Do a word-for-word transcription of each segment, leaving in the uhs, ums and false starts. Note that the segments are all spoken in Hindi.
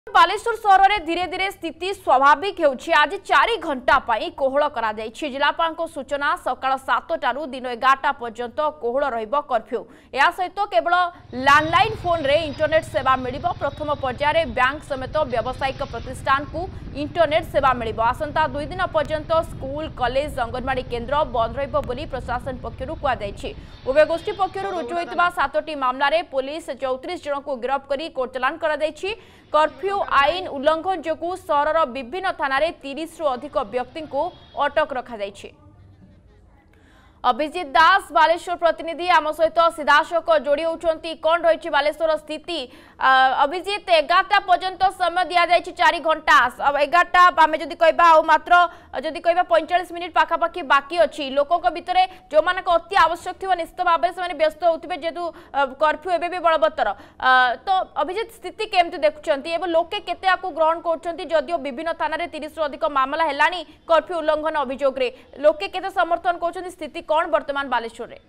बालेश्वर सहर में धीरे धीरे स्थिति स्वाभाविक होउछि। आज चार घंटा कोहल करा जायछि। जिलापाल सूचना सकाळ सातटारू दिन एगारटा पर्यंत कोहल रहिबो कर्फ्यू। या सहित केवल लैंडलाइन फोन रे इंटरनेट सेवा मिलिबो। प्रथम पर्याय बैंक समेत व्यावसायिक प्रतिष्ठान को इंटरनेट सेवा मिलिबो। आसंता दुई दिन पर्यंत स्कूल कॉलेज अंगनवाड़ी केन्द्र बंद रहिबो बोली प्रशासन पक्षरु कुआ जायछि। उभय गोष्ठी पक्षरु रुजु होइतबा सातटी मामला रे पुलिस चौतीस जन को गिरफ्त करी कोर्ट चालान करा जायछि। कर्फ्यू आईन उल्लंघन जो सहर विभिन्न थाना तीस रु अधिक व्यक्ति को अटक रखा जायछि। अभिजीत दास बालेश्वर प्रतिनिधि आम सहित सीधासख जोड़ी होती कौन रही बालेश्वर स्थिति। अभिजीत एगारटा पर्यंत समय दि जाए चार घंटा एगारटा आम जदि कह मात्र जदि कह पैंचाश मिनिट पाखापाखि बाकी अच्छी लोकों भितर जो मान अति आवश्यक थी निश्चित भाव में व्यस्त होते जेहेतु कर्फ्यू एवं भी बलवत्तर। तो अभिजीत स्थिति केमती देखुं लोके केते ग्रहण कर विभिन्न थाना तीस रु अधिक मामला है कर्फ्यू उल्लंघन अभियोग लोके केते समर्थन कर स्थिति कौन वर्तमान बालेश्वर रे?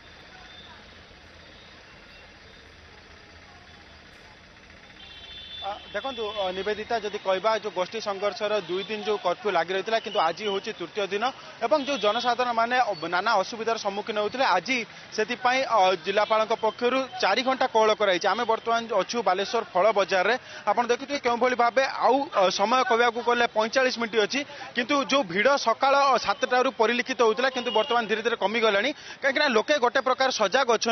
देखो निवेदिता जदि कहवा जो गोष्ठी संघर्षर दुई दिन जो कर्फ्यू लगी रही है किंतु आज हूँ तृतीय दिन एवं जो जनसाधारण माने नाना असुविधार सम्मुखीन होते आज से जिलापाल पक्षर चार घंटा कोहल कराई। आम बर्तमान अच्छु बालेश्वर फल बजार में आप देखुए क्यों भाव आउ समय कहवा गले पैंचाश मिनट अच्छी किंतु जो भिड़ सका सातटू परिलिखित होता किंतु बर्तमान धीरे धीरे कमिगला कहीं लोके गोटे प्रकार सजग अच्छा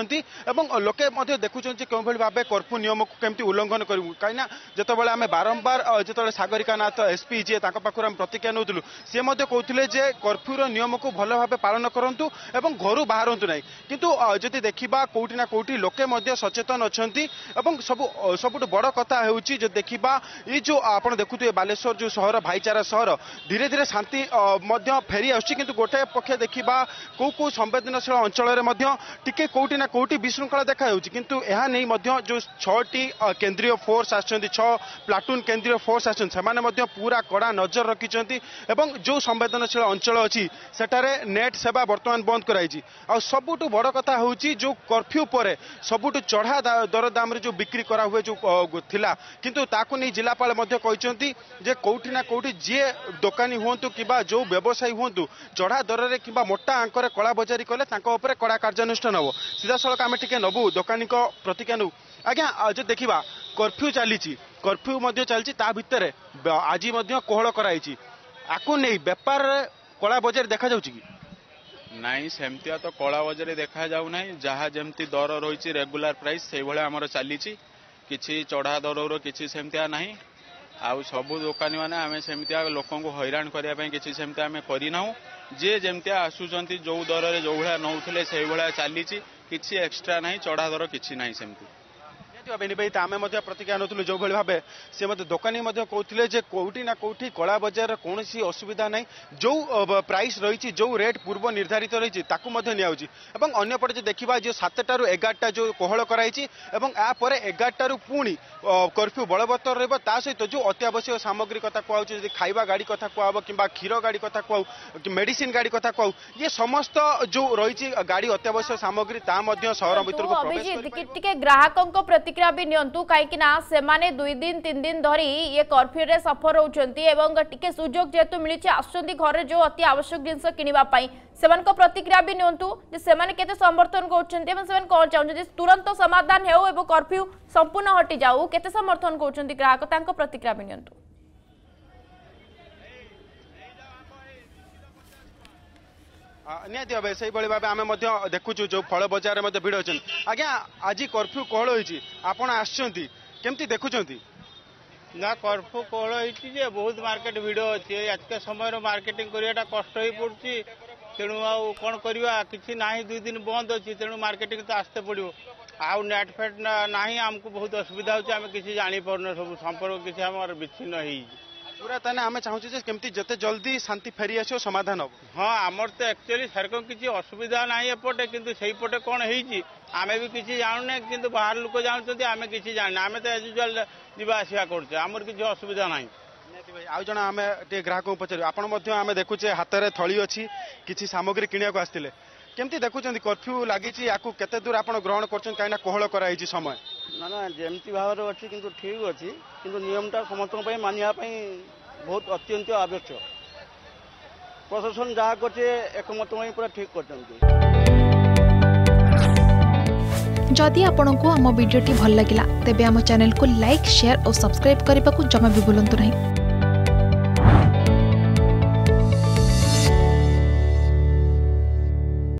लोके देखुं क्यों भाव कर्फ्यू नियम को केमती उल्लंघन करूँ कहीं जितेबाला आम बारंबार जो सागरिका नाथ एसपी जी पाखर प्रतिक्रिया नौलु सी कहते कर्फ्यूर नियम को भल भाव पालन करूँ और घर बाहर ना किंतु जदि देखा कौटी ना कौटी लोके सचेतन अच्छा सब सबुठ बड़ कथा हो देखा ये जो आप देखुए बालेश्वर जो सहर भाईचारा सहर धीरे धीरे शांति फेरी आसुच्ची किंतु गोटे पक्ष देखा कौ कौ संवेदनशील अंचल टिके कौटी ना कौटी विशृंखला देखा किंतु यह नहीं जो छटी केंद्रीय फोर्स आसछन्ती छ प्लाटून केंद्रीय फोर्स आसछन्ती पूरा कड़ा नजर रखिंट जो संवेदनशील अंचल अच्छी सेठारे नेट सेवा बर्तमान बंद कराई। आ सबुठ बड़ कथा हूँ जो कर्फ्यू पर सबुठ चढ़ा दरदाम जो बिक्री करा हुए जो थिला किंतु ताकू नहीं जिलापाल कहते जे कौटी ना कौटी जी दोकानी हूँ कि जो व्यवसायी हूँ चढ़ा दर में कि मोटा आंकर कला बजारी कले कड़ा कार्यानुष्ठान हम सीधा सड़क आम टे नबू दोकानी प्रतिक्रिया नौ। आज्ञा जो देखा कर्फ्यू चली कर्फ्यू चलती भितर आज कोहल कराई आपको नहीं बेपार कला बजार देखा जाउछि कि नाई सेमतिया तो कला बजार देखा जाऊ ना जहाँ जमती दर रही रेगुलर प्राइस से भाया आमर चली किसी चढ़ा दर किसी सेमतिया ना आउ सबू दोकानी मैंने आम सेमतिया लोक हैरान करने किसी सेमतिया आम करना जे जमतिया आसुचंती जो दर में जो भाया नौले से भाया चली किसी एक्सट्रा ना चढ़ा दर किसी ना सेमती निवेदित आम प्रतिक्रिया नौलु जो भाव सी दोकानी कहते कौटी ना कौटी कला बजार कौन असुविधा ना जो प्राइस रही जो रेट पूर्व निर्धारित रही अंपटे देखा जो सातटू एगारटा जो कोहल कराई यापर एगारटू पुणी कर्फ्यू बलवत्तर रहा सहित जो अत्यावश्यक सामग्री कथा कहूँ खाଇବା गाड़ी कथा कहब कि क्षीर गाड़ी कथा कहू मेडिसिन गाड़ी कथा कहू ये समस्त जो रही गाड़ी अत्यावश्यक सामग्री सहर भर ग्राहकों प्रतिक्रिया भी नियंतु कहीं सेमाने दुई दिन तीन दिन धरी ये कर्फ्यू रे सफर होती टिके सुजोग जेहेतु मिली आसुंती घर जो अति आवश्यक जिनस किनिबाई से प्रतिक्रिया भी नियंतु सेमाने केते समर्थन कर कौन चाहते तुरंत समाधान हो कर्फ्यू संपूर्ण हटि जाऊ केते समर्थन कर ग्राहक तांको प्रतिक्रिया भी नियंतु। निहाती भाव से भाव आम देखुचु जो फल बजार में भिड़ अच्छे आज्ञा आज कर्फ्यू कोहल होती आपड़ आमती देखुं ना कर्फ्यू कोहल होती बहुत मार्केट भिड़ अच्छी एत समय मार्केटिंग कराटा कष्ट हो पड़ी तेणु आउ कौन करवा कि ना दुई दिन बंद अच्छी तेणु मार्केटिंग तो आसते पड़ो आउ नेट फेट ना आमको बहुत असुविधा होती किसी जापर सब संपर्क किसी आम विच्छिन्न हो पूरा ताने आमे चाहूँ केमती जते जल्दी शांति फेरी आसो समाधान हो। हाँ आमर तो एक्चुअली सरकार किसी असुविधा ना एपटे किंतु सही पटे कौन होती आमे भी किसी जानूने किंतु बाहर लोक जानते आमे किसी जाने आमे तो एज यूजुअल जीवा आसिया करछे आमर किसी असुविधा ना। आउ जन आम टे ग्राहक पचार आप देखुचे हाथ में थली अच्छी किसी सामग्री किणा आसते केमती देखुं कर्फ्यू लगी केते दूर आप ग्रहण कर कोहल कराई समय ना ना जमती भाव अच्छी किंतु ठीक अच्छी किंतु नियमटा समस्त मानिया बहुत अत्यंत आवश्यक प्रशासन जहाँ कर एकमत पूरा ठीक कर। जदि आपंक आम भिडी भल लगा तेब आम चैनल को लाइक शेयर और सब्सक्राइब करने को जमा भी भूलु नहीं।